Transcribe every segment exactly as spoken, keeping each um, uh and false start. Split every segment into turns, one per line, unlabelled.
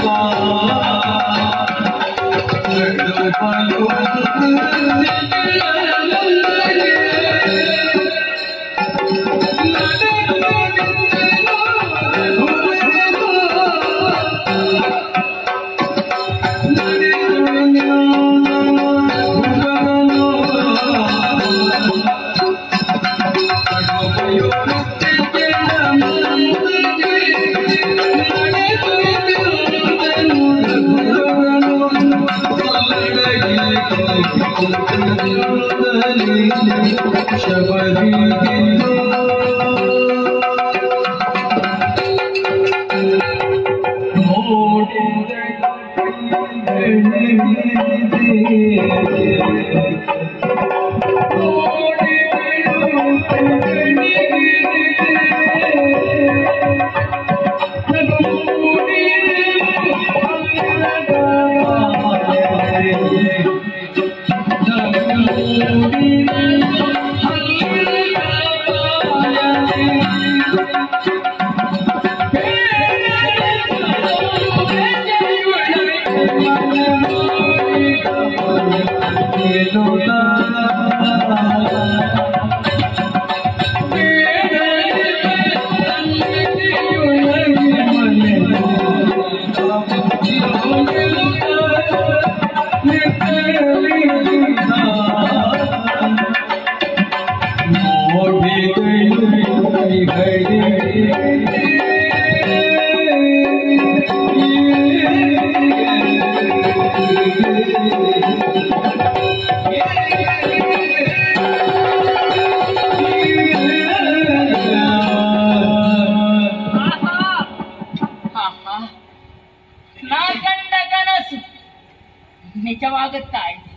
ನಿಜವಾಗುತ್ತಾ ಇದೆ.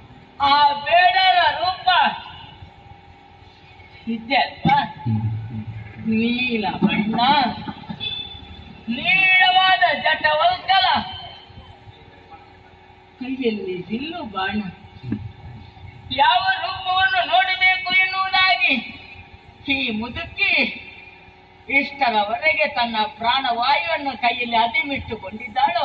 ಆ ಬೇಡರ ರೂಪ ಇದ್ದೆ ಅಲ್ವಾ? ನೀಲ ಬಣ್ಣ, ನೀಳವಾದ ಜಟವಲ್ಕಲ, ಕೈಯಲ್ಲಿ ಬಿಲ್ಲು ಬಾಣ. ಯಾವ ರೂಪವನ್ನು ನೋಡಬೇಕು ಎನ್ನುವುದಾಗಿ ಈ ಮುದುಕಿ ಇಷ್ಟರವರೆಗೆ ತನ್ನ ಪ್ರಾಣವಾಯುವನ್ನು ಕೈಯಲ್ಲಿ ಅದಿಮಿಟ್ಟುಕೊಂಡಿದ್ದಾಳೋ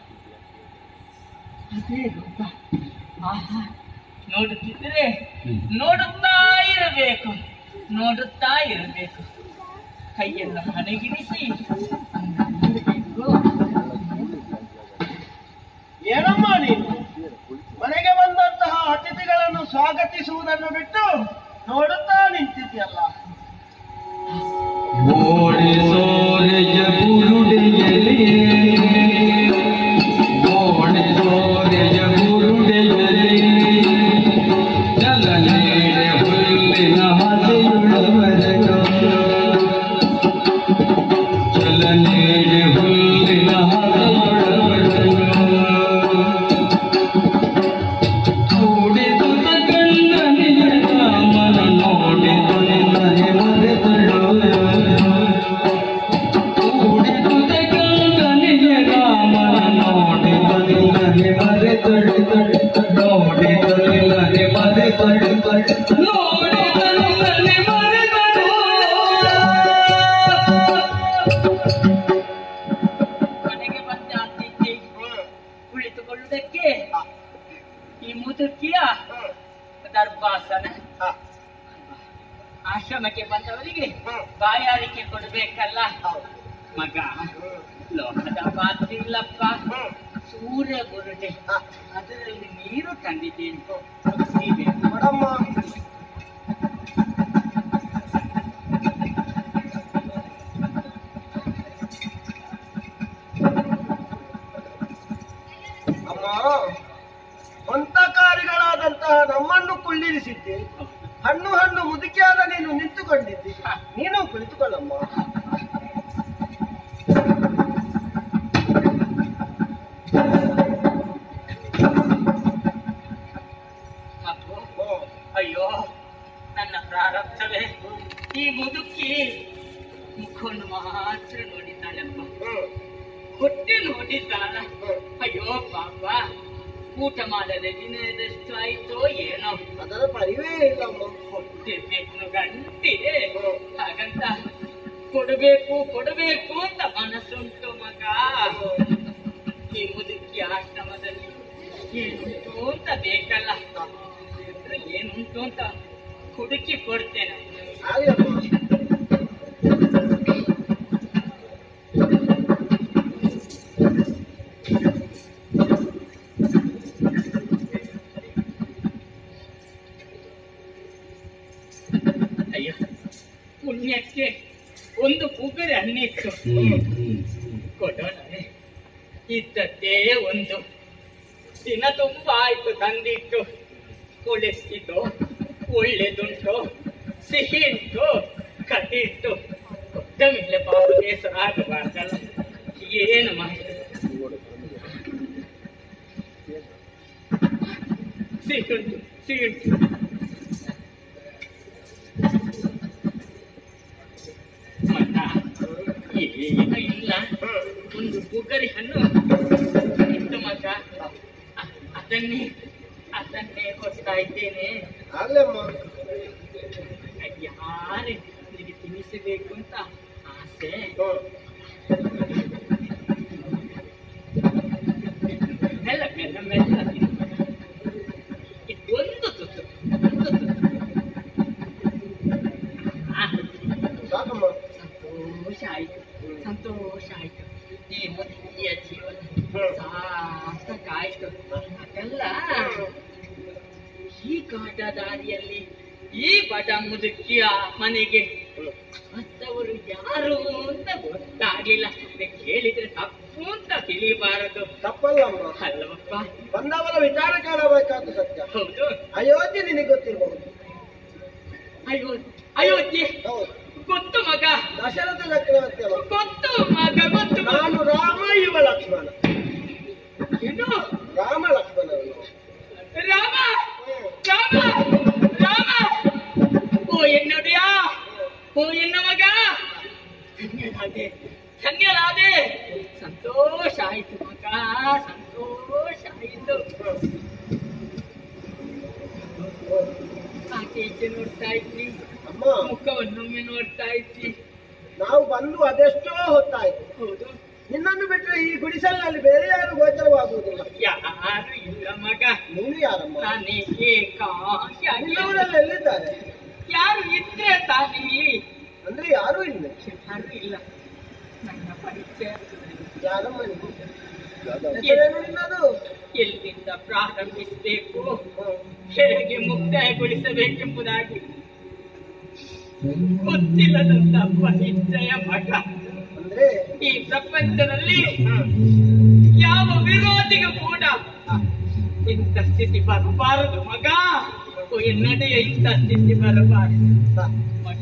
ಅದೇ ರೂಪ. ಆಹಾ, ನೋಡುತ್ತಿದ್ದರೆ ನೋಡುತ್ತಾ ಇರಬೇಕು, ನೋಡುತ್ತಾ ಇರಬೇಕು. ಕೈಯನ್ನು ಹಣಗಿರಿಸಿ
ಏನಮ್ಮ ನೀನು ಮನೆಗೆ ಬಂದಂತಹ ಅತಿಥಿಗಳನ್ನು ಸ್ವಾಗತಿಸುವುದನ್ನು ಬಿಟ್ಟು ನೋಡುತ್ತಾ ನಿಂತಿದ್ಯಲ್ಲ?
ಮನೆಗೆ ಬಂದ ಅತಿಥಿ ಕುಳಿತುಕೊಳ್ಳುವುದಕ್ಕೆ ಈ ಮುದುಕಿಯ ದರ್ಭಾಸನ. ಆಶ್ರಮಕ್ಕೆ ಬಂದವರಿಗೆ ಬಾಯಾರಿಕೆ ಕೊಡಬೇಕಲ್ಲ ಮಗ. ಲೋಹದ ಪಾತ್ರೆ ಇಲ್ಲಪ್ಪ, ಸೂರ್ಯ ಗುರುಡೆ, ಅದರಲ್ಲಿ ನೀರು ತಂದಿದ್ದೇನೆ.
ಮೇಡಮ್ಮ, ಅಮ್ಮ, ಮಂತಕಾರಿಗಳಾದಂತಹ ನಮ್ಮನ್ನು ಕುಳ್ಳಿರಿಸಿದ್ದೆ. ಹಣ್ಣು ಹಣ್ಣು ಮುದುಕಿಯಾದ ನೀನು ನಿಂತುಕೊಂಡಿದ್ದಿ. ನೀನು ಕುಳಿತುಕೊಳ್ಳಮ್ಮ.
ಅಯ್ಯೋ ನನ್ನ ಪ್ರಾರಬ್ಧವೇ, ಈ ಮುದುಕಿ ಮುಖವನ್ನು ಮಾತ್ರ ನೋಡಿದ್ದಾಳಪ್ಪ, ಹೊಟ್ಟೆ ನೋಡಿದ್ದಾಳ. ಅಯ್ಯೋ ಪಾಪ, ಊಟ ಮಾಡದೆ ದಿನದಷ್ಟು ಆಯ್ತೋ ಏನೋ,
ಅದರ ಪರಿವೇ ಇಲ್ಲಮ್ಮ.
ಹೊಟ್ಟೆ ಬೇಕು ಗಂಟೆ, ಹಾಗಂತ ಕೊಡಬೇಕು ಕೊಡಬೇಕು ಅಂತ ಮನಸ್ಸುಂಟು ಮಗ. ಏನುಂಟು ಅಂತ ಬೇಕಲ್ಲ, ಏನುಂಟು ಅಂತ ಹುಡುಕಿ ಕೊಡ್ತೇನೆ. ಅಯ್ಯೋ ಪುಣ್ಯಕ್ಕೆ ಒಂದು ಪುಗರೆ ಹಣ್ಣಿತ್ತು, ಕೊಡೋಣವೇ? ಇದ್ದದ್ದೇ ಒಂದು ದಿನ ತುಂಬ ಆಯ್ತು ತಂದಿಟ್ಟು. ಕೊಳೆಸ್ತಿದ್ದು ಒಳ್ಳೆದುಂಟು, ಸಿಹಿ ಉಂಟು, ಕಟಿ ಇಟ್ಟು ಕೊಟ್ಟ ಮೇಲೆ ಪಾಪ ಬೇಸರ ಆಗಬಾರ್ದಲ್ಲ. ಏನು ಮಾಡಿ ಸಿಹಿ ಉಂಟು, ಸಿಹಿ ಉಂಟು. ಮತ್ತ ಏನು ಇಲ್ಲ, ಒಂದು ಪುಗರಿ ಹಣ್ಣು ಇತ್ತು ಮಗ, ಅದನ್ನೇ ಅದನ್ನೇ ಕೊಡ್ತಾ ಇದ್ದೇನೆ. ಯಾರೇ ನಿನಗೆ ತಿನ್ನಿಸಬೇಕು ಅಂತ ಆಸೆ. ಮೆಲ್ಲ ಮೆಲ್ಲ ಮೆಲ್ಲ ಇದೊಂದು ತುತ್ತು, ಒಂದು ತುತ್ತು. ಸಂತೋಷ ಆಯ್ತು, ಸಂತೋಷ ಆಯ್ತು. ಈ ಮುದುಕಿಯ ಜೀವನ ಸಾರ್ಥಕಾಯ್ತು. ಅದೆಲ್ಲ ಈ ಕಾಟ ದಾರಿಯಲ್ಲಿ ಈ ಬಡ ಮುದುಕಿಯ ಮನೆಗೆ ಮತ್ತವರು ಯಾರು ಅಂತ ಗೊತ್ತಾಗ್ಲಿಲ್ಲ. ಕೇಳಿದ್ರೆ ತಪ್ಪು ಅಂತ ತಿಳಿಬಾರದು.
ತಪ್ಪಲ್ಲಮ್ಮ,
ಅಲ್ಲವಪ್ಪ?
ಬಂದವರ ವಿಚಾರ ಕೇಳಬೇಕಾದ ಸತ್ಯ.
ಹೌದು.
ಅಯೋಧ್ಯೆ ನಿನಗೆ ಗೊತ್ತಿರಬಹುದು.
ಅಯ್ಯೋ ಅಯೋಧ್ಯೆ
ಹೌದು,
ಗೊತ್ತು ಮಗ.
ದಶರಥ ಚಕ್ರವರ್ತಿ
ಗೊತ್ತು ಮಗ, ಗೊತ್ತು.
ನಾನು ರಾಮ, ಇವ ಲಕ್ಷ್ಮಣ.
ಏನು
ರಾಮ ಲಕ್ಷ್ಮಣ?
ರಾಮ ರಾಮ ರಾಮ. ಓ ಎನ್ನೋಡಿಯ, ಓ ಎನ್ನ ಮಗ, ಧನ್ಯರಾದೆ, ಧನ್ಯರಾದೆ. ಸಂತೋಷ ಆಯ್ತು ಮಗ, ಸಂತೋಷ ಆಯ್ತು. ಆಚೆ ನೋಡ್ತಾ ಇದ್ವಿ,
ಅಮ್ಮ
ಮುಖವನ್ನೊಮ್ಮೆ ನೋಡ್ತಾ ಇದ್ವಿ.
ನಾವು ಬಂದು ಅದೆಷ್ಟೋ ಹೊತ್ತಾಯ್ತು.
ಹೌದು,
ನಿನ್ನನ್ನು ಬಿಟ್ಟರೆ ಈ ಗುಡಿಸಲಿನಲ್ಲಿ ಬೇರೆ ಯಾರು ಗೋಚರವಾಗುವುದಿಲ್ಲ.
ಯಾರು ಇಲ್ಲ ಮಗ.
ನೀನು ಯಾರಮ್ಮ?
ನಾನೇ ಏಕಾಂಗಿಯಾಗಿ.
ನಿನ್ನವರೆಲ್ಲ ಎಲ್ಲಿದ್ದಾರೆ?
ಯಾರು ಇದ್ರೆ ತಾನೇ ಇಲ್ಲಿ.
ಅಂದ್ರೆ ಯಾರು ಇಲ್ಲ?
ಯಾರು ಇಲ್ಲ. ನನ್ನ ಪರಿಚಯ
ಯಾರಮ್ಮ ನೀನು? ಹೆಸರೇನು ನಿನ್ನದು?
ಎಲ್ಲಿಂದ ಪ್ರಾರಂಭಿಸಬೇಕು, ಹೇಗೆ ಮುಕ್ತಾಯಗೊಳಿಸಬೇಕೆಂಬುದಾಗಿ ಗೊತ್ತಿಲ್ಲದಂತ ಪರಿಚಯ ಮಗ.
ಅಂದ್ರೆ
ಈ ಪ್ರಪಂಚದಲ್ಲಿ ಯಾವ ವಿರೋಧಿಗೂ ಕೂಡ ಇಂಥ ಸ್ಥಿತಿ ಬರಬಾರದು ಮಗ. ಎನ್ನಡೆಯ ಇಂಥ ಸ್ಥಿತಿ ಬರಬಾರದು ಮಗ.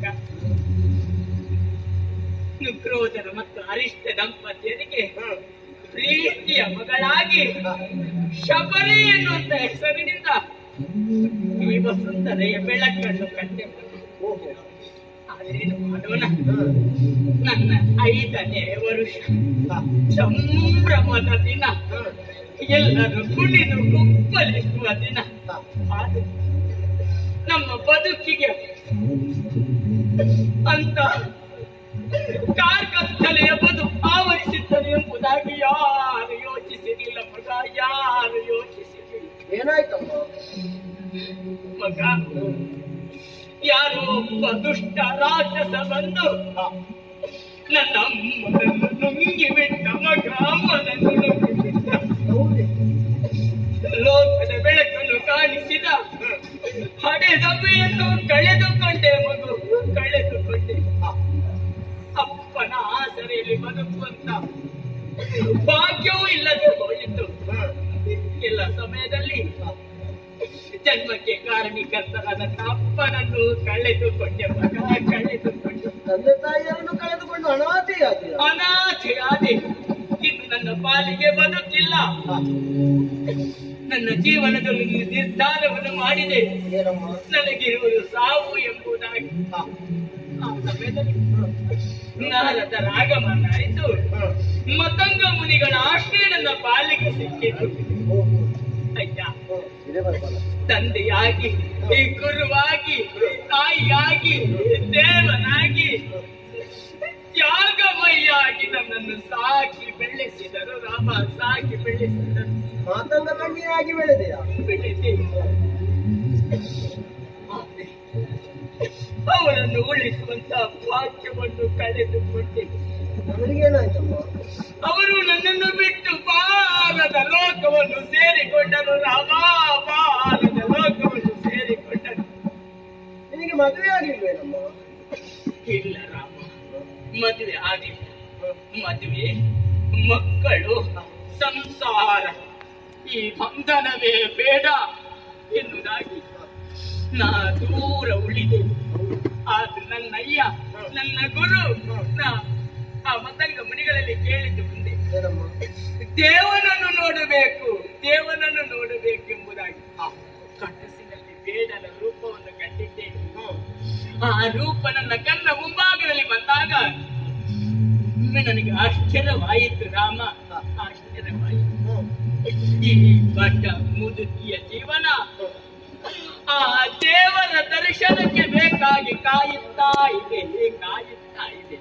ನುಗ್ರೋಧನ ಮತ್ತು ಅರಿಷ್ಟ ದಂಪತಿಯರಿಗೆ ಪ್ರೀತಿಯ ಮಗಳಾಗಿ ಶಬರಿ ಎನ್ನುವಂತ ಹೆಸರಿನಿಂದ ಈ ವಸುಂಧರೆಯ ಬೆಳಕನ್ನು ಕಂಡೆ. ಆದ್ರೇನು ಮಾಡೋಣ, ನನ್ನ ಐದನೇ ವರುಷ ಸಂಭ್ರಮದ ದಿನ, ಎಲ್ಲರೂ ಕುಣಿದು ಕುಪ್ಪಲಿಸುವ ದಿನ. ಆದರೆ ನಮ್ಮ ಬದುಕಿಗೆ ಅಂತ ಕಾರ್ಕತ್ತಲೆಯ ಬದು ಆವರಿಸಿದ್ದರು ಎಂಬುದಾಗಿ ಯಾರು ಯೋಚಿಸಿರಲಿಲ್ಲ ಮಗ, ಯಾರು ಯೋಚಿಸಿರಲಿಲ್ಲ.
ಏನಾಯ್ತಮ್ಮ
ಮಗ? ಯಾರೋ ಒಬ್ಬ ದುಷ್ಟ ರಾಕ್ಷಸ ಬಂದು ನನ್ನ ಅಮ್ಮನನ್ನು ನುಂಗಿ ಬಿಟ್ಟ ಮಗ, ಅಮ್ಮನನ್ನು ನುಂಗಿ ಬಿಟ್ಟ. ಲೋಕದ ಬೆಳಕನ್ನು ಕಾಣಿಸಿದ ಹಡೆದಬ್ಬೆಯನ್ನು ಕಳೆದುಕೊಂಡೆ ಮಗು, ಕಳೆದುಕೊಂಡೆ. ಅಪ್ಪನ ಆಸರೆಯಲ್ಲಿ ಬದುಕುವಂತ ಭಾಗ್ಯವೂ ಇಲ್ಲದೆ ಹೋಯಿತು. ಎಲ್ಲ ಸಮಯದಲ್ಲಿ ಜನ್ಮಕ್ಕೆ ಕಾರಣೀಕರ್ತರಾದ ಅಪ್ಪನನ್ನು ಕಳೆದುಕೊಂಡೆ ಮಗ, ಕಳೆದುಕೊಂಡೆ.
ತಂದೆ ತಾಯಿಯನ್ನು ಕಳೆದುಕೊಂಡು ಅನಾಥೆಯಾಗಿ
ಅನಾಥೆಯಾದೆ. ಇನ್ನು ನನ್ನ ಪಾಲಿಗೆ ಬದುಕಿಲ್ಲ. ನನ್ನ ಜೀವನದಲ್ಲಿ ನಿರ್ಧಾರವನ್ನು ಮಾಡಿದೆ, ನನಗಿರುವುದು ಸಾವು ಎಂಬುದಾಗಿ. ಆ ಸಮಯದಲ್ಲಿ ನಾರದ ರಾಗಮನ ಆಯಿತು. ಮತಂಗ ಮುನಿಗಳ ಆಶ್ರಯ ನನ್ನ ಪಾಲಿಗೆ ಸಿಕ್ಕಿತು. ಅಯ್ಯ, ತಂದೆಯಾಗಿ, ಗುರುವಾಗಿ, ತಾಯಿಯಾಗಿ, ದೇವನಾಗಿ, ತ್ಯಾಗಮಯ್ಯ ತಂಗಿಯಾಗಿ ನನ್ನನ್ನು ಸಾಕಿ ಬೆಳೆಸಿದರು ರಾಮ, ಸಾಕಿ ಬೆಳೆಸಿದರು.
ಮಾತಂಗ ತಂಗಿಯಾಗಿ ಬೆಳೆದೆಯಾ?
ಬೆಳೆದೆ. ಅವರನ್ನು ಉಳಿಸುವಂತ ಭಾಗ್ಯವನ್ನು ಕಳೆದುಕೊಂಡೆ.
ಅವರಿಗೇನಾಯ್ತಮ್ಮ?
ಅವರು ನನ್ನನ್ನು ಬಿಟ್ಟು ಬಾರದ ಲೋಕವನ್ನು ಸೇರಿಕೊಂಡರು ರಾಮ, ಬಾರದ ಲೋಕವನ್ನು ಸೇರಿಕೊಂಡರು.
ನಿನಗೆ ಮದುವೆ ಆಗಿಲ್ವೇನಮ್ಮ?
ಇಲ್ಲ ರಾಮ, ಮದುವೆ ಆಗಿಲ್ಲ. ಮದುವೆ, ಮಕ್ಕಳು, ಸಂಸಾರ, ಈ ಬಂಧನವೇ ಬೇಡ ಎನ್ನುವುದಾಗಿ ನಾ ದೂರ ಉಳಿದೆ. ಆದ್ರೆ ನನ್ನ ಅಯ್ಯ, ನನ್ನ ಗುರು, ನಾ ಆ ಮತಂಗ ಮುನಿಗಳಲ್ಲಿ ಕೇಳಿದ್ದು ಮುಂದೆ ದೇವನನ್ನು ನೋಡಬೇಕು, ದೇವನನ್ನು ನೋಡಬೇಕೆಂಬುದಾಗಿ ಕನಸಿನಲ್ಲಿ ಬೇಡನ ರೂಪವನ್ನು ಕಂಡಿದ್ದೇನೆ. ಆ ರೂಪ ನನ್ನ ಕಣ್ಣ ಮುಂಭಾಗದಲ್ಲಿ ಬಂದಾಗ ನನಗೆ ಆಶ್ಚರ್ಯವಾಯಿತು ರಾಮ, ಆಶ್ಚರ್ಯವಾಯಿತು. ಈ ಬಡ್ಡ ಮುದುಕಿಯ ಜೀವನ ಆ ದೇವರ ದರ್ಶನಕ್ಕೆ ಬೇಕಾಗಿ ಕಾಯುತ್ತಾ ಇದೆ, ಕಾಯುತ್ತಾ ಇದೆ.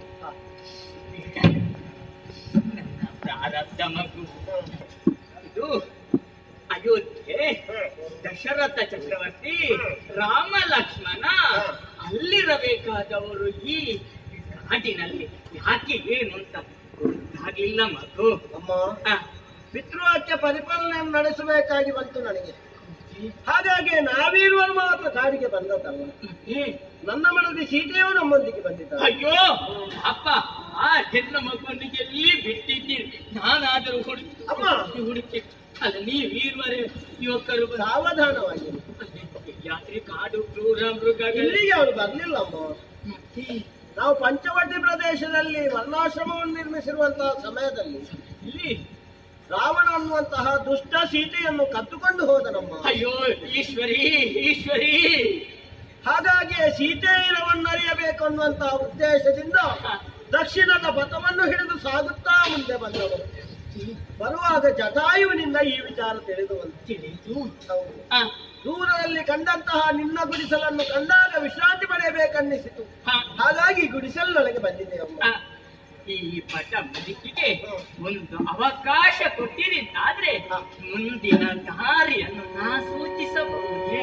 ನನ್ನ ಪ್ರಾರಬ್ಧ ಮಗು ಇದು ಅಯೋಧ್ಯೆ, ದಶರಥ ಚಕ್ರವರ್ತಿ, ರಾಮ ಲಕ್ಷ್ಮಣ ಅಲ್ಲಿರಬೇಕಾದವರು ಈ ಕಾಡಿನಲ್ಲಿ ಯಾಕೆ ಏನು ಅಂತ ಗೊತ್ತಾಗ್ಲಿಲ್ಲ ಮಗು.
ಅಮ್ಮ, ಪಿತೃವಾಕ್ಯ ಪರಿಪಾಲನೆಯನ್ನು ನಡೆಸಬೇಕಾಗಿ ಬಂತು ನನಗೆ. ಹಾಗಾಗಿ ನಾವಿರುವರು ಮಾತ್ರ ಕಾಡಿಗೆ ಬಂದದ್ದಲ್ಲ, ನನ್ನ ಮನದಿ ಸೀತೆಯೂ ನಮ್ಮೊಂದಿಗೆ ಬಂದಿದ್ದ.
ಅಯ್ಯೋ ಅಪ್ಪ, ಆ ಹೆಣ್ಣು ಮಗುವೊಂದಿಗೆ ಎಲ್ಲಿ ಬಿಟ್ಟಿದ್ದೀರಿ? ನಾನಾದರೂ ಹುಡುಕಿ ಅಮ್ಮ ಹುಡುಕಿ ಅಲ್ಲ, ನೀವೀರ್ವರೇ ಯುವಕರು
ಸಾವಧಾನವಾಗಿ.
ಯಾತ್ರೆ ಕಾಡು ಕ್ರೂರ ಮೃಗಗಳು
ಇಲ್ಲಿಗೆ ಅವರು ಬರ್ಲಿಲ್ಲ ಅಮ್ಮ. ನಾವು ಪಂಚವಟಿ ಪ್ರದೇಶದಲ್ಲಿ ವರ್ಣಾಶ್ರಮವನ್ನು ನಿರ್ಮಿಸಿರುವಂತಹ ಸಮಯದಲ್ಲಿ
ಇಲ್ಲಿ
ರಾವಣ ಅನ್ನುವಂತಹ ದುಷ್ಟ ಸೀತೆಯನ್ನು ಕದ್ದುಕೊಂಡು ಹೋದನಮ್ಮ.
ಅಯ್ಯೋ ಈಶ್ವರಿ, ಈಶ್ವರಿ.
ಹಾಗಾಗಿ ಸೀತೆಯರವನ್ನರಿಯಬೇಕು ಅನ್ನುವಂತಹ ಉದ್ದೇಶದಿಂದ ದಕ್ಷಿಣದ ಪಥವನ್ನು ಹಿಡಿದು ಸಾಗುತ್ತಾ ಮುಂದೆ ಬಂದವರು. ಬರುವಾಗ ಜಟಾಯುವಿನಿಂದ ಈ ವಿಚಾರ ತಿಳಿದು
ತಿಳಿದು
ದೂರದಲ್ಲಿ ಕಂಡಂತಹ ನಿನ್ನ ಗುಡಿಸಲನ್ನು ಕಂಡಾಗ ವಿಶ್ರಾಂತಿ ಪಡೆಯಬೇಕನ್ನಿಸಿತು. ಹಾಗಾಗಿ ಗುಡಿಸಲಿನೊಳಗೆ ಬಂದಿದ್ದೇವಮ್ಮ.
ಈ ಪಟ ಮುದುಕಿಗೆ ಒಂದು ಅವಕಾಶ ಕೊಟ್ಟಿರಿದ್ದಾದ್ರೆ ಮುಂದಿನ ದಾರಿಯನ್ನು ನಾ ಸೂಚಿಸಬಹುದೇ?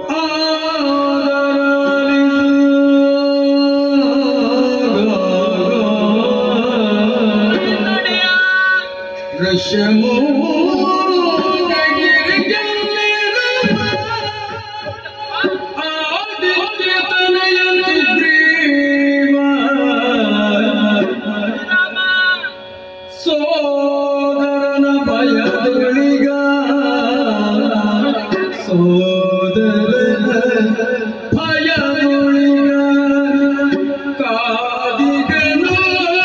ಸೋದರನ ಭಯದೊಳಿಗ ಸೋದರನ ಭಯದೊಳಿಗ ಕಾದಿಗನು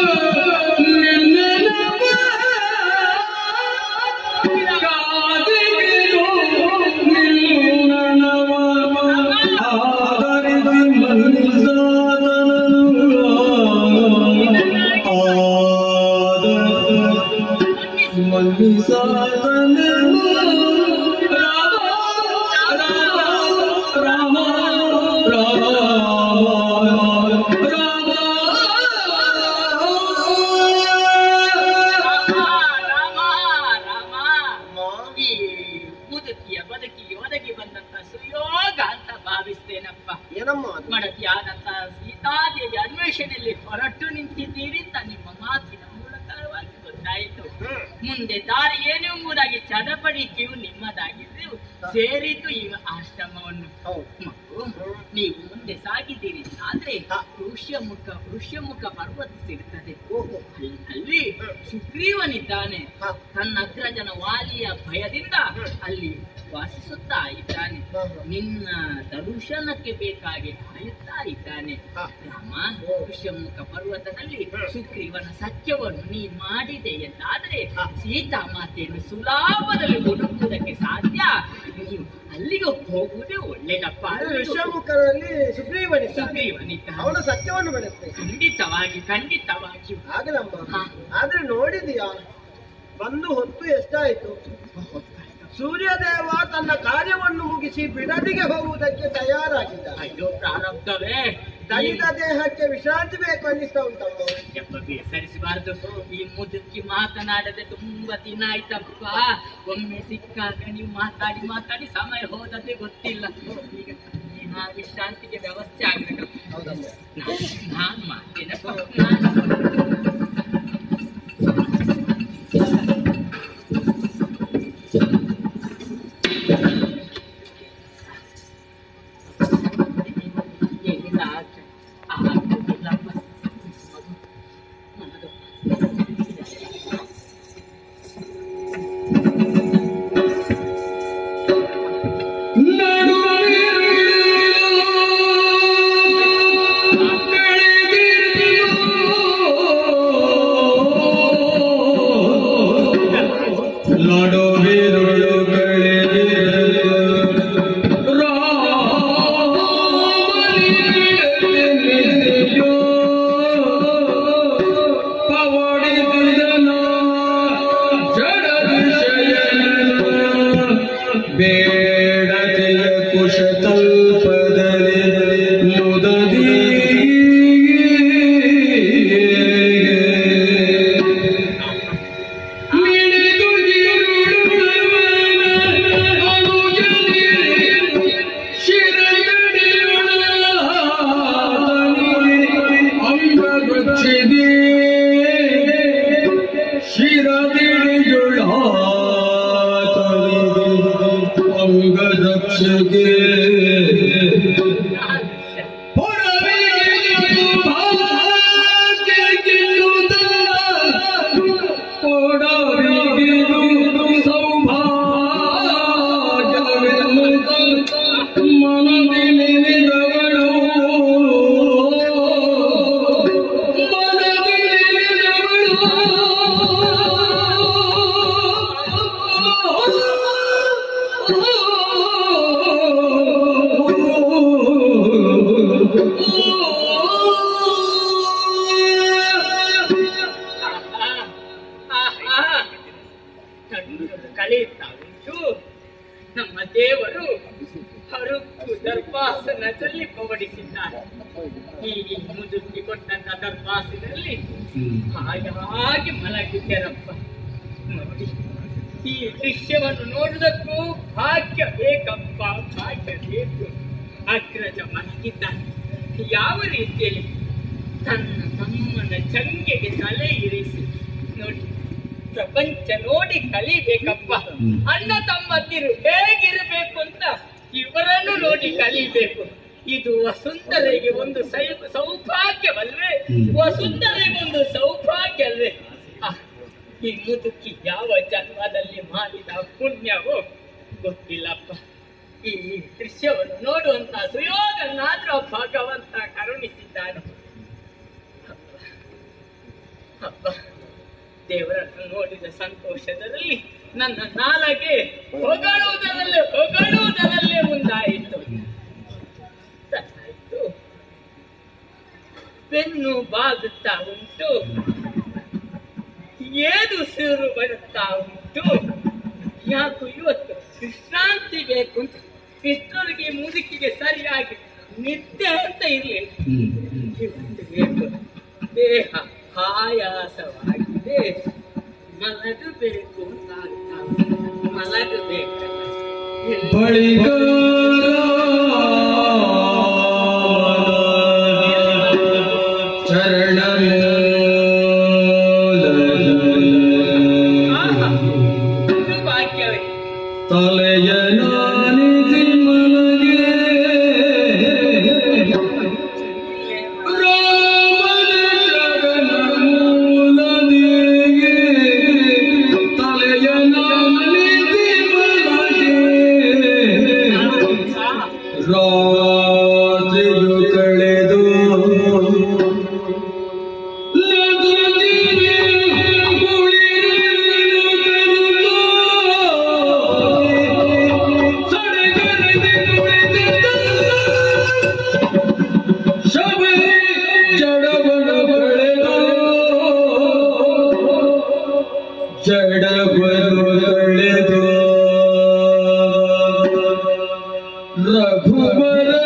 ನಿನ್ನನವ ಕಾದಿಗನು ನಿನ್ನನವ ಆದರಿಸಿ ಮನುಸಾದನನು ಮನ್ನಿಸಾದನನು ರಾಮ ರಾಮ ರಾಮ ರಾಮ ರಾಮ
ರಾಮ. ಈ ಮುದುಕಿಯ ಬದುಕಿಗೆ ಒದಗಿ ಬಂದಂತ ಸುಯೋಗ ಅಂತ ಭಾವಿಸ್ತೇನಪ್ಪ.
ಏನಮ್ಮ
ಮಡತಿಯಾದಂತ ಸೀತಾದೇವಿ ಅನ್ವೇಷಣೆಯಲ್ಲಿ ಹೊರಟು ನಿಂತಿದ್ದೀರಿ ಅಂತ ನಿಮ್ಮ ಮಾತಿನ ಮೂಲಕವಾಗಿ ಗೊತ್ತಾಯಿತು. ಮುಂದೆ ದಾರಿ ಏನು ಎಂಬುದಾಗಿ ಚಡಪಡಿಕೆಯು ನಿಮ್ಮದಾಗಿದ್ದು ಸೇರಿದ್ದು ಈ ಆಶ್ರಮವನ್ನು. ಮಗು, ನೀವು ಮುಂದೆ ಸಾಗಿದ್ದೀರಿ ಆದ್ರೆ ಋಷ್ಯಮುಖ ಋಷ್ಯಮುಖ ಪರ್ವತ ಸಿಗುತ್ತದೆ. ಅಲ್ಲಿ ಸುಗ್ರೀವನಿದ್ದಾನೆ. ತನ್ನ ಅಗ್ರಜನ ವಾಲಿಯ ಭಯದಿಂದ ಅಲ್ಲಿ ವಾಸಿಸುತ್ತಾ ಇದ್ದಾನೆ. ನಿನ್ನ ದರ್ಶನಕ್ಕೆ ಬೇಕಾಗಿ ಕಾಯುತ್ತಾ ಇದ್ದಾನೆ. ರಾಮ, ಋಷ್ಯಮುಖ ಪರ್ವತದಲ್ಲಿ ಸುಗ್ರೀವನ ಸತ್ಯವನ್ನು ನೀ ಮಾಡಿದೆ ಎಂದಾದ್ರೆ ಸೀತಾ ಮಾತೆಯನ್ನು ಸುಲಭದಲ್ಲಿ ಹುಡುಕುವುದಕ್ಕೆ ಸಾಧ್ಯ. ನೀವು ಅಲ್ಲಿಗೆ ಹೋಗುವುದೇ ಒಳ್ಳೇದಪ್ಪ.
ಋಷ್ಯಮುಖರಲ್ಲಿ ಸುಗ್ರೀವನಿ
ಸುಗ್ರೀವನಿದ್ದ
ಅವನ ಸತ್ಯವನ್ನು ಬೆಳೆಸ್ತೇನೆ.
ಖಂಡಿತವಾಗಿ ಖಂಡಿತವಾಗಿ
ಆಗಲಮ್ಮ. ಆದ್ರೆ ನೋಡಿದೀಯಾ, ಬಂದು ಹೊತ್ತು ಎಷ್ಟಾಯ್ತು? ಸೂರ್ಯದೇವ ತನ್ನ ಕಾರ್ಯವನ್ನು ಮುಗಿಸಿ ಬಿಡದಿಗೆ ಹೋಗುವುದಕ್ಕೆ ತಯಾರಾಗಿದ್ದ.
ಅಯ್ಯೋ ಪ್ರಾರಬ್ಧವೇ,
ದಣಿದ ದೇಹಕ್ಕೆ ವಿಶ್ರಾಂತಿ ಬೇಕು ಅನ್ನಿಸ್ತಾ ಉಂಟಪ್ಪ.
ಯಪ್ಪ ಬೇಸರಿಸಬಾರ್ದು. ಈ ಮುದುಕಿ ಮಾತನಾಡದೆ ತುಂಬಾ ದಿನ ಆಯ್ತಪ್ಪ. ಒಮ್ಮೆ ಸಿಕ್ಕಾಗ ನೀವು ಮಾತಾಡಿ ಮಾತಾಡಿ ಸಮಯ ಹೋದದ್ದೇ ಗೊತ್ತಿಲ್ಲ. ಈಗ ಆ ವಿಶ್ರಾಂತಿಗೆ ವ್ಯವಸ್ಥೆ ಆಗ್ಬೇಕಪ್ಪ. ನಾನು ಮಾಡ್ತೇನಪ್ಪ. ಕಳೆಯುತ್ತಾ ಉಂಟು. ನಮ್ಮ ದೇವರು ಹರುಕು ದರ್ಭಾಸನದಲ್ಲಿ ಪವಡಿಸಿದ್ದಾರೆ. ಈ ಮುದುಕಿ ಕೊಟ್ಟಂತ ದರ್ಭಾಸನಲ್ಲಿ ಹಾಗೆ ಮಲಗಿದ್ದರಪ್ಪ. ನೋಡಿ, ಈ ದೃಶ್ಯವನ್ನು ನೋಡುವುದಕ್ಕೂ ಭಾಗ್ಯ ಬೇಕಪ್ಪ, ಭಾಗ್ಯ ಬೇಕು. ಅಗ್ರಜ ಮಲಗಿದ್ದಾನೆ. ಯಾವ ರೀತಿಯಲ್ಲಿ ತನ್ನ ತಮ್ಮನ ಚಂಗೆಗೆ ತಲೆ ಇರಿಸಿ ನೋಡಿ, ಪ್ರಪಂಚ ನೋಡಿ ಕಲಿಬೇಕಪ್ಪ. ಅಣ್ಣ ತಮ್ಮಂದಿರು ಹೇಗಿರಬೇಕು ಅಂತ ಇವರನ್ನು ನೋಡಿ ಕಲಿಬೇಕು. ಇದು ವಸುಂಧರೆಗೆ ಒಂದು ಸೌಭಾಗ್ಯವಲ್ವೇ? ವಸುಂಧರೆಗೆ ಒಂದು ಸೌಭಾಗ್ಯ ಅಲ್ವೇ? ಈ ಮುದುಕಿ ಯಾವ ಜನ್ಮದಲ್ಲಿ ಮಾಡಿದ ಪುಣ್ಯವೋ ಗೊತ್ತಿಲ್ಲಪ್ಪ. ಈ ದೃಶ್ಯವನ್ನು ನೋಡುವಂತ ಸುಯೋಗನಾದ್ರೂ ಭಗವಂತ ಕರುಣಿಸಿದ್ದಾನೆ. ಅಪ್ಪ, ದೇವರನ್ನು ನೋಡಿದ ಸಂತೋಷದಲ್ಲಿ ನನ್ನ ನಾಲಗೆ ಹೊಗಳುವುದರಲ್ಲೇ ಹೊಗಳುವುದರಲ್ಲೇ ಮುಂದಾಯಿತು. ಆಯ್ತು, ಬೆನ್ನು ಬಾಗುತ್ತಾ ಉಂಟು, ಏದು ಸಿರು ಬರುತ್ತಾ ಉಂಟು. ಯಾಕು ಇವತ್ತು ವಿಶ್ರಾಂತಿ ಬೇಕು ಅಂತ ಇಷ್ಟರಿಗೆ ಮುದುಕಿಗೆ ಸರಿಯಾಗಿ ನಿದ್ದೆ ಅಂತ ಇರ್ಲಿಲ್ಲ. ಇವತ್ತು ಬೇಕು, ದೇಹ ಆಯಾಸವಾಗಿದೆ, ಮಲಗಬೇಕು ಅಂತ ಮಲಗಬೇಕಲ್ಲ.
ಚರಣ
ಭಾಗ್ಯವೇ
ತಲೆಯ ನಾನಿಸಿ ಮಲಗೆ ರಾಮನ ಚರಣ ಮೂಲದಿಗೆ ತಲೆಯ ನಾನಿಸಿ ಮಲಗೆ ರಾತ್ರಿಯು ಕಳೆದು ಜಡಬಲು ಕಳೆದು ರಘುವರ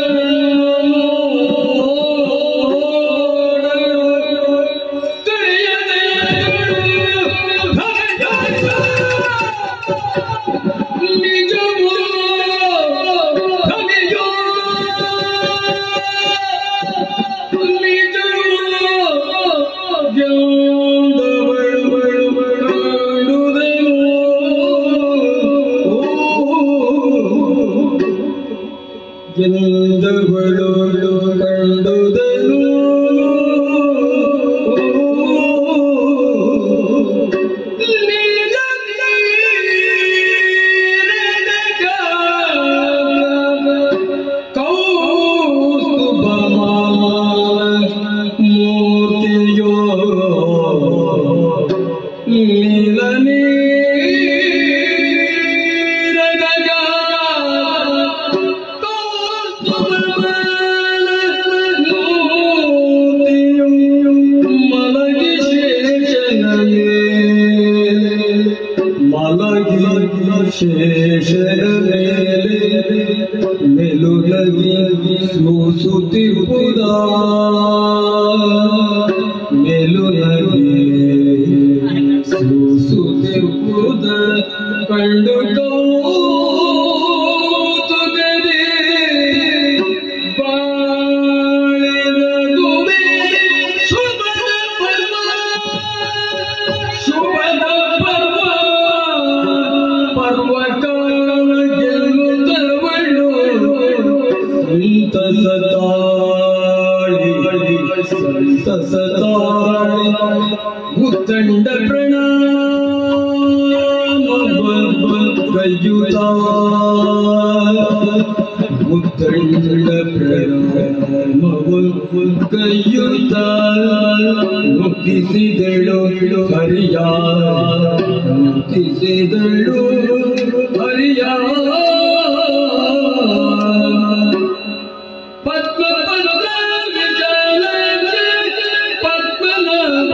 ಮಲಗಿ ಶೇಷದ ಮೇಲೆ ಮೆಲುನಗಿ ಸೂಸುತ್ತಿರುವುದ ಮೆಲುನಗಿ ಸೂಸುತ್ತಿರುವುದ ಕಂಡು ಕೌತುಕದಿ ಬಾಳಿನಗುವೆ ಶುಭದ ಪರ್ವ ಶುಭದ ಪರ್ವ ಪರ್ವಕಾಲ ಗೆಲ್ಲುತ್ತವಳು ಸಂತಸತಾಳಿ ಸಂತಸತಾಳಿ ಉತ್ತಂಡ ಪ್ರಣಾಮ ಕೈಯುತ ಉತ್ತಂಡ ಪ್ರಣಾಮ ಕೈಯುತ ಮುಟ್ಟಿಸಿದಳು ಹರಿಯ ಮುಟ್ಟಿಸಿದಳು ಹರಿಯ ಪದ್ಮ ಪದ್ಮ ವಿಜಾಲಕ್ಕೆ ಪದ್ಮನಾಭ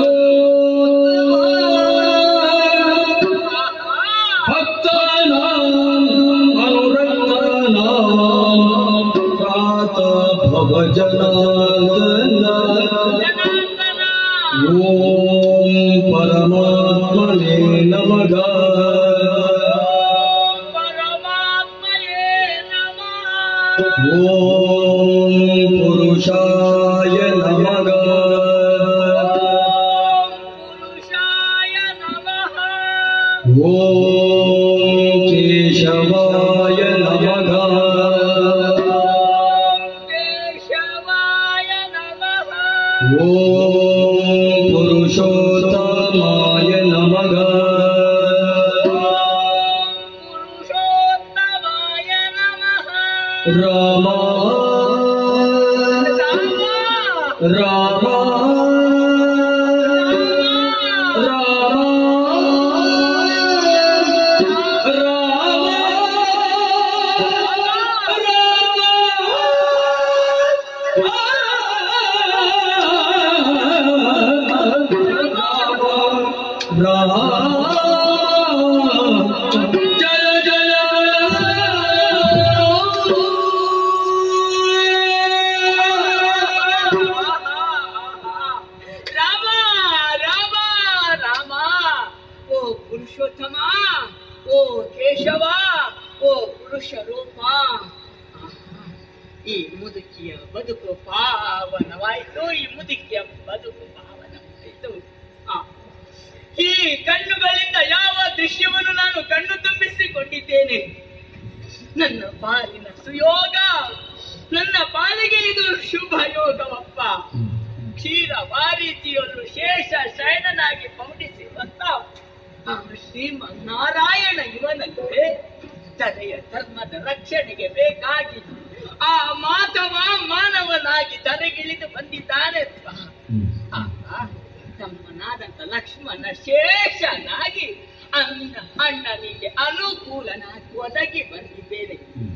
ಭಕ್ತಾನಾಂ ಅನುರಕ್ತಾನಾಂ ಪ್ರಾತ ಭವಜನಾರ್ದನ ಓಂ ಪರಮಾತ್ಮನೇ ನಮಃ ಓಂ ಪುರುಷಾಯ ನಮಃ ಓಂ ಕೇಶವಾಯ ನಮಃ ಓಂ ಪುರುಷೋತ್ತಮಾಯ ನಮಃ ರಾಮ ರಾಮ ರಾಮ ರಾಮ ಜಯ ಜಯ
ರಾಮ ರಾಮ ರಾಮ ಓ ಪುರುಷೋತ್ತಮ ಓ ಕೇಶವ ಓ ಪುರುಷ ರೂಪ ಈ ಮುದುಕಿಯ ಬದುಕು ಪಾವನವಾಯಿತು ಈ ಮುದುಕಿಯ ಬದುಕು ಪಾವನವಾಯಿತು ಆ ಈ ಕಣ್ಣುಗಳಿಂದ ಯಾವ ದೃಶ್ಯವನ್ನು ನಾನು ಕಣ್ಣು ತುಂಬಿಸಿಕೊಂಡಿದ್ದೇನೆ. ನನ್ನ ಪಾಲಿನ ಸುಯೋಗ, ನನ್ನ ಪಾಲಿಗೆ ಇದು ಶುಭ ಯೋಗವಪ್ಪ. ಕ್ಷೀರ ವಾರೀತಿಯನ್ನು ಶೇಷ ಶಯನನಾಗಿ ಪೌಡಿಸಿರುವಂತ ಆ ಶ್ರೀಮನ್ನಾರಾಯಣ ಇವನಲ್ಲೇ ತಲೆಯ ಧರ್ಮದ ರಕ್ಷಣೆಗೆ ಬೇಕಾಗಿ ಆ ಮಾಧವ ಮಾನವನಾಗಿ ತಲೆಗಿಳಿದು ಬಂದಿದ್ದಾನೆ. ಆಗ ತಮ್ಮನಾದಂತ ಲಕ್ಷ್ಮಣ ಶೇಷನಾಗಿ ಅಣ್ಣ ಅಣ್ಣನಿಗೆ ಅನುಕೂಲನಾಗಿ ಒದಗಿ ಬಂದಿದ್ದೇನೆ.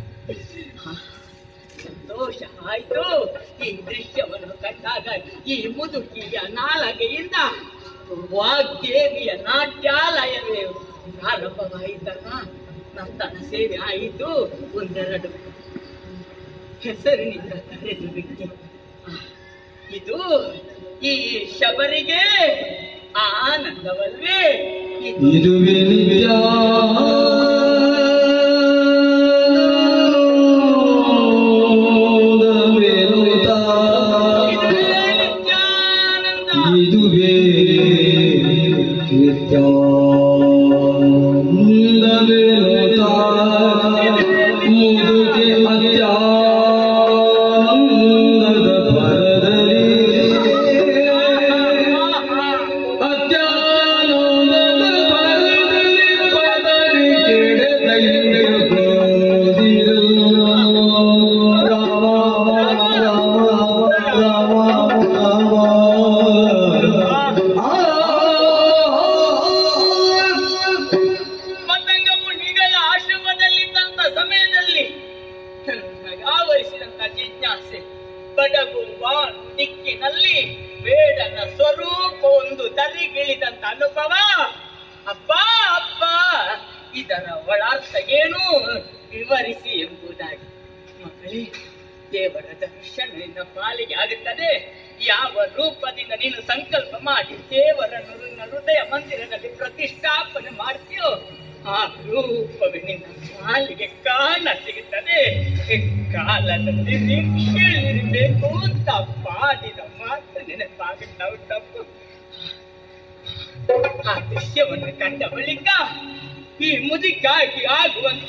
ಸಂತೋಷ ಆಯ್ತು. ಈ ದೃಶ್ಯವನ್ನು ಕಂಡಾಗ ಈ ಮುದುಕಿಯ ನಾಲಗೆಯಿಂದ ವಾಗ್ದೇವಿಯ ನಾಟ್ಯಾಲಯವೇ ಪ್ರಾರಂಭವಾಯಿತಲ್ಲ. ನರ್ತನ ಸೇವೆ ಆಯಿತು. ಒಂದೆರಡು ಹೆಸರಿನಿಂದ ಕರೆದು ಬಿಟ್ಟು ಇದು ಈ ಶಬರಿಗೆ ಆನಂದವಲ್ವೇ?
ಇದುವೇ ನಿತ್ಯ ಇದುವೇ ನಿತ್ಯಾನಂದವೇನುತ ಮುದುಗೆ ಅತ್ಯಾನಂದದ ಪರದಲ್ಲಿ ಅತ್ಯಾನಂದದ ಪರದಲ್ಲಿ ಪದರಿ ಕೆಡದೈದಿರಲ್ಲ. ರಾಮ ರಾಮ ರಾಮ ರಾಮ
ಮತಂಗವು ನಿಗಳ ಆಶ್ರಮದಲ್ಲಿದ್ದಂತ ಸಮಯದಲ್ಲಿ ಆವರಿಸಿದಂತ ಜಿಜ್ಞಾಸೆ ಬಡಗುವ ದಿಕ್ಕಿನಲ್ಲಿ ಬೇಡನ ಸ್ವರೂಪ ಒಂದು ತಲೆಗಿಳಿದಂತ ಅನುಭವ. ಅಪ್ಪ ಅಪ್ಪ ಇದರ ಒಳಾರ್ಥ ಏನು ವಿವರಿಸಿ ಎಂಬುದಾಗಿ. ಮಗಳೇ, ದೇವರ ದರ್ಶನ ನಿನ್ನ ಪಾಲಿಗೆ ಆಗುತ್ತದೆ. ಯಾವ ರೂಪದಿಂದ ನೀನು ಸಂಕಲ್ಪ ಮಾಡಿ ದೇವರನ್ನು ನಿನ್ನ ಹೃದಯ ಮಂದಿರದಲ್ಲಿ ಪ್ರತಿಷ್ಠಾಪನೆ ಮಾಡ್ತೀಯೋ ಆ ರೂಪವೇ ನಿನ್ನ ಪಾಲಿಗೆ ಕಾಣ ಸಿಗುತ್ತದೆ. ಕಾಲದಲ್ಲಿ ನಿರೀಕ್ಷೆಯಲ್ಲಿರಬೇಕು ಅಂತ ಪಾಡಿದ ಮಾತ್ರ ನೆನಪಾಗುತ್ತವು ತಪ್ಪು. ಆ ದೃಶ್ಯವನ್ನು ಕಂಡ ಬಳಿಕ ಈ ಮುದಿಗಾಗಿ ಆಗುವಂತ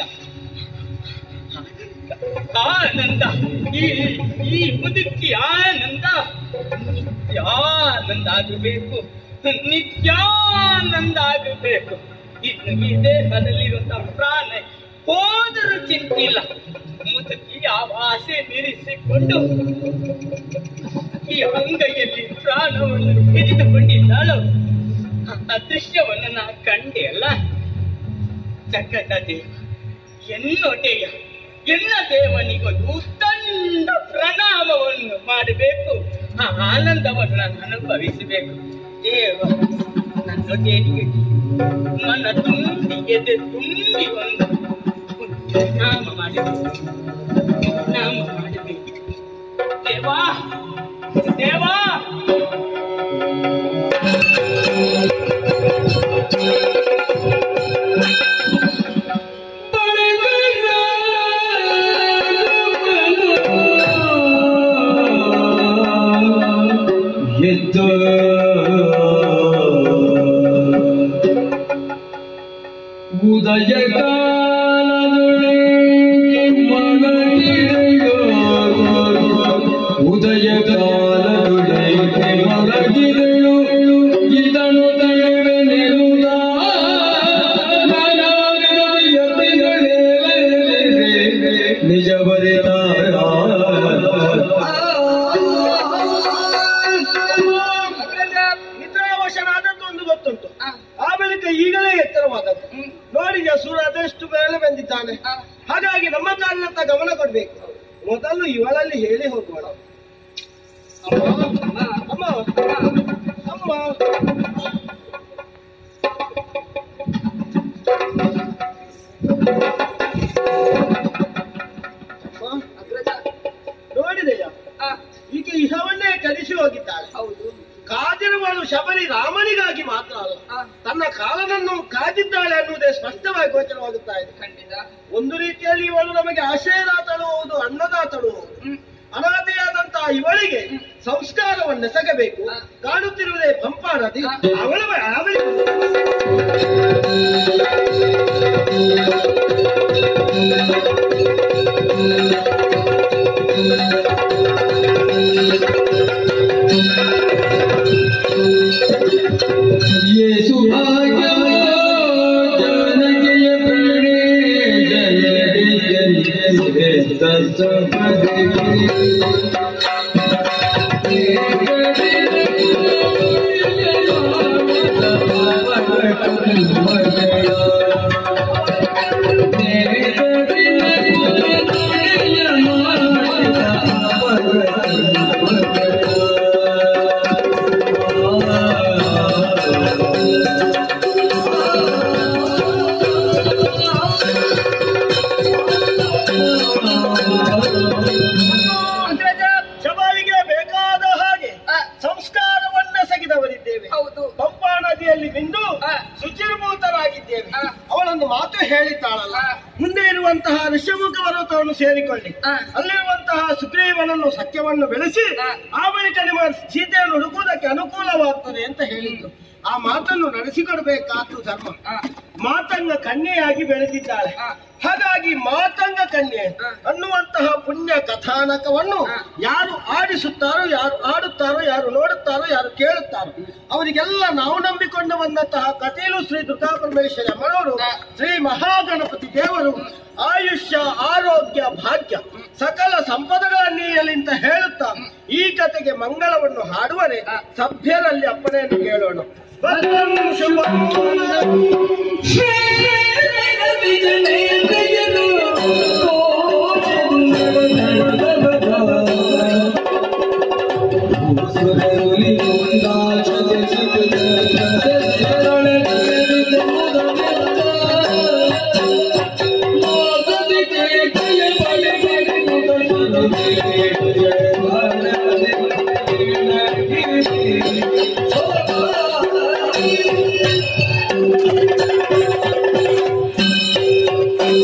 ಆನಂದ, ಈ ಈ ಮುದುಕಿ ಆನಂದ ನಿತ್ಯಾನಂದ ಆಗಬೇಕು, ನಿತ್ಯಾನಂದ ಆಗಬೇಕು. ಇನ್ನು ಈ ದೇಹದಲ್ಲಿರುವಂತಹ ಪ್ರಾಣ ಹೋದರೂ ಚಿಂತಿಲ್ಲ. ಮುದುಕಿ ಯಾವ ಆಸೆ ಮೀರಿಸಿಕೊಂಡು ಈ ಅಂಗೈಯಲ್ಲಿ ಪ್ರಾಣವನ್ನು ಹಿಡಿದುಕೊಂಡಿದ್ದಾಳು. ಆ ದೃಶ್ಯವನ್ನು ನಾ ಕಂಡೆ ಅಲ್ಲ. ಜಗದ ದೇವ ಎನ್ನೊಡೆಯ ಎಲ್ಲ ದೇವನಿಗೊಂದು ತಂಡ ಪ್ರಣಾಮವನ್ನು ಮಾಡಬೇಕು. ಆ ಆನಂದವನ್ನು ನಾನು ಅನುಭವಿಸಬೇಕು. ದೇವ ನನ್ನೊಡೆಯನಿಗೆ ಮನ ತುಂಬಿ ಎದೆ ತುಂಬಿ ಒಂದು ಪ್ರಣಾಮ ಮಾಡಬೇಕು, ಪ್ರಣಾಮ ಮಾಡಬೇಕು. ದೇವಾ ದೇವಾ
ಉದಯ ಕಾಲದೊಳಗೆ ಮಲಗಿದೆಯೋ, ಉದಯ ಕಾಲದೊಳಗೆ ಮಲಗಿದೆಯೋ, ಇದನ್ನು ತಡೆವೆ ನಿರುದ ನಿಜ ಬರಿತಾರ.
ನಿದ್ರಾವಶನಾದದ್ದು ಒಂದು ಗೊತ್ತುಂಟು. ಆ ಬಳಿಕ ಈಗಲೇ ಎತ್ತರವಾದದ್ದು ನೋಡಿ ಸೂರ್ಯ ಅದೆಷ್ಟು ಮೇಲೆ ಬಂದಿದ್ದಾನೆ. ಹಾಗಾಗಿ ನಮ್ಮ ಕಾರಣತ್ತ ಗಮನ ಕೊಡ್ಬೇಕು. ಮೊದಲು ಇವಳಲ್ಲಿ ಹೇಳಿ ಹೋಗೋಣ. ಅಮ್ಮ ಅಮ್ಮ ಅಮ್ಮ ನೋಡಿದೆಯಾ, ಈಗ ಇಹವನ್ನೇ ಕಲಿಸಿ ಹೋಗಿದ್ದಾಳೆ. ಹೌದು, ಕಾದಿರುವಳು ಶಬರಿ ರಾಮನಿಗಾಗಿ ಮಾತ್ರ ಅಲ್ಲ, ತನ್ನ ಕಾಲನನ್ನು ಕಾದಿದ್ದಾಳೆ ಅನ್ನುವುದೇ ಸ್ಪಷ್ಟವಾಗಿ ಗೋಚರವಾಗುತ್ತಾ ಇದೆ. ಖಂಡಿತ ಒಂದು ರೀತಿಯಲ್ಲಿ ಇವಳು ನಮಗೆ ಆಶ್ರಯದಾತಳು ಹೌದು, ಅನ್ನದಾತಳು ಹೌದು. ಅನಾಥೆಯಾದಂತಹ ಇವಳಿಗೆ ಸಂಸ್ಕಾರವನ್ನೆಸಗಬೇಕು. ಕಾಣುತ್ತಿರುವುದೇ ಪಂಪಾ ನದಿ. ಅವಳ ಅವಳಿ
ये सुभाग्य जानकीय प्रणय जय जय
ಶಬರಿಗೆ ಬೇಕಾದ ಹಾಗೆ ಸಂಸ್ಕಾರವನ್ನ ಸಗಿದವರಿದ್ದೇವೆ. ಹೌದು, ಪಂಪಾ ನದಿಯಲ್ಲಿ ಬಿಂದು ಶುಚಿರ್ಭೂತರಾಗಿದ್ದೇವೆ. ಅವಳೊಂದು ಮಾತು ಹೇಳಿದ್ದಾಳಲ್ಲ, ಮುಂದೆ ಇರುವಂತಹ ಋಷ್ಯಮುಖ ಪರ್ವತವನ್ನು ಸೇರಿಕೊಳ್ಳಿ, ಅಲ್ಲಿರುವಂತಹ ಸುಗ್ರೀವನನ್ನು ಸತ್ಯವನ್ನು ಬೆಳೆಸಿ ಆ ಬಳಿಕ ನಿಮ್ಮ ಸೀತೆಯನ್ನು ಹುಡುಕುವುದಕ್ಕೆ ಅನುಕೂಲವಾಗ್ತದೆ ಅಂತ ಹೇಳಿದ್ರು. ಆ ಮಾತನ್ನು ನಡೆಸಿಕೊಡ್ಬೇಕಾದ್ದು ಧರ್ಮ. ಮಾತಂಗ ಕನ್ಯೆಯಾಗಿ ಬೆಳೆದಿದ್ದಾಳೆ. ಹಾಗಾಗಿ ಮಾತಂಗ ಕನ್ಯೆ ಅನ್ನುವಂತಹ ಪುಣ್ಯ ಕಥಾನಕವನ್ನು ಯಾರು ಆಡಿಸುತ್ತಾರೋ, ಯಾರು ಆಡುತ್ತಾರೋ, ಯಾರು ನೋಡುತ್ತಾರೋ, ಯಾರು ಕೇಳುತ್ತಾರೋ ಅವರಿಗೆಲ್ಲ ನಾವು ನಂಬಿಕೊಂಡು ಬಂದಂತಹ ಕಥೆಯಲು ಶ್ರೀ ದುರ್ಗಾ ಪರಮೇಶ್ವರಿ ಅಮ್ಮನವರು, ಶ್ರೀ ಮಹಾಗಣಪತಿ ದೇವರು ಆಯುಷ್ಯ, ಆರೋಗ್ಯ, ಭಾಗ್ಯ, ಸಕಲ ಸಂಪದಗಳನ್ನೀಯಲಿಂತ ಹೇಳುತ್ತಾ ಈ ಕಥೆಗೆ ಮಂಗಳವನ್ನು ಹಾಡುವರೆ ಸಭ್ಯರಲ್ಲಿ ಅಪ್ಪಣೆಯನ್ನು ಕೇಳೋಣ.
ಿ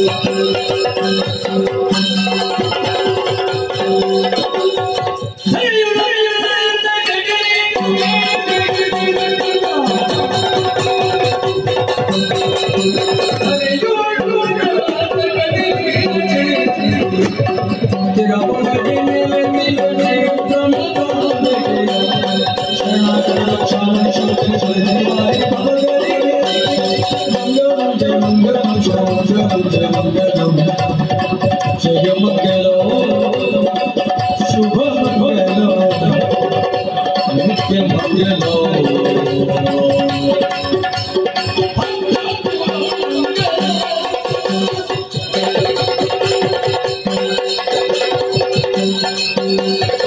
Thank you.